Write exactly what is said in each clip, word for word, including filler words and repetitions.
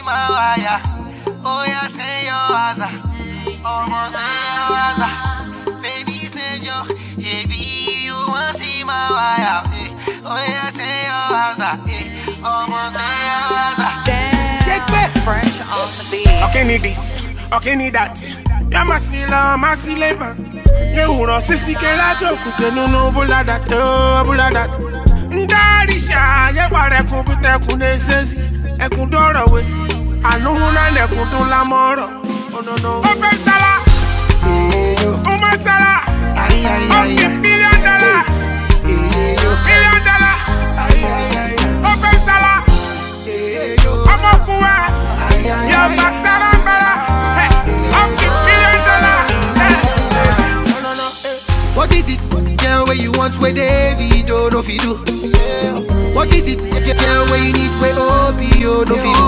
my wire. Oh yeah, say your waza. Almost say your waza. Baby, say your, baby, you want see my wire. Oh yeah, say your waza. Almost say your waza. Shake it. Fresh on the beat. Okay, need this. Okay, need that. Ya masila, masileba. Ye uro sisi ke la joku ke nunu bula dat. Oh, bula dat. Ndarisha, ye bare kumpute kunesesi. Ekun doro we. Anu huna ne kun to la moro. Oh no no. Open sala. Uma sala. Ay ay ay. Okay, million dollar. Million dollar. Ay ay ay. Open sala. Omo kuwa. Yo back sala mbara. Okay, million dollar. No no no. What is it? Girl, where you want where David oh no fi do. What is it? Girl, where you need where Obi oh no fi do.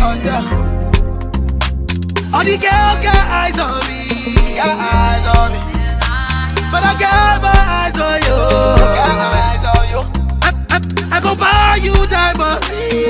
All the girls got eyes on me, got eyes on me. But I got my eyes on you, got my eyes on you. I, I, I go buy you diamond.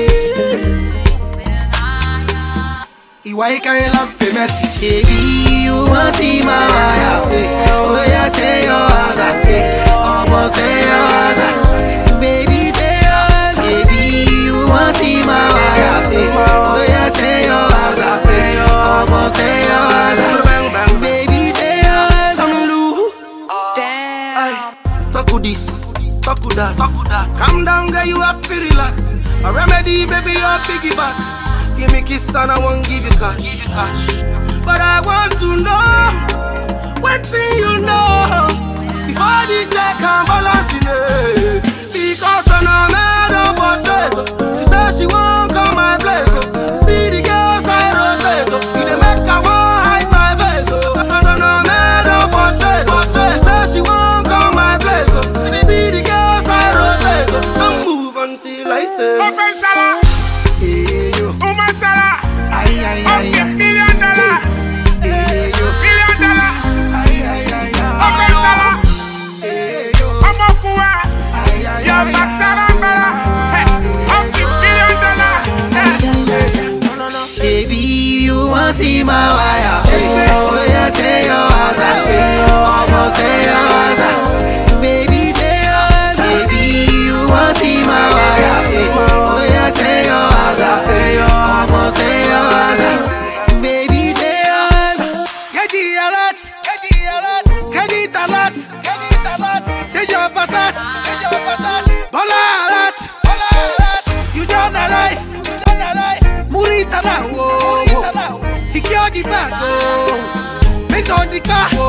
Why you carry love famous? Baby, you want see my wire? Oh yeah, say your answer, almost say your answer. Baby, say yours. Baby, you want see my wire? Oh yeah, say your answer, almost say your answer. Baby, say yours. I'm Lou. Damn. Talk with this, talk with that. Calm down, girl, you have to relax. A remedy, baby, your piggyback. Give me kiss and I won't give you cash. But I want to know, what do you know? Before the check and balance in it. Because I'm not mad of a trade. She said she won't come my place. See the girls I rotate. You the make I won't hide my face. I'm not mad of a trade. She said she won't come my place. See the girls I rotate. I move until I say open sala. Uma sala. Ay ay ay. Okay, million dollar. Million dollar. Ay ay ay. Open sala. Omo kuwa. Yo back sala mbara. Okay, million dollar. Baby, you want see my wire? Oh yeah, say your answer. Almost say your answer. Baby, say yours. Baby, you want see my wire? Oh yeah, say your answer. Almost say your answer. Baby, say yours. Get the alert. Credit alert. Change your passat. Bola alert. You don't arrive. Murita now. Secure the bag. Make on the car.